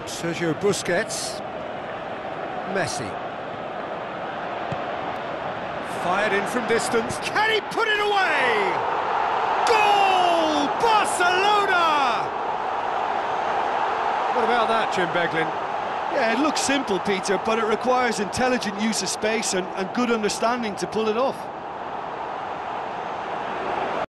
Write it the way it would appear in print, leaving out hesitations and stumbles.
Sergio Busquets. Messi. Fired in from distance. Can he put it away? Goal! Barcelona! What about that, Jim Beglin? Yeah, it looks simple, Peter, but it requires intelligent use of space and good understanding to pull it off.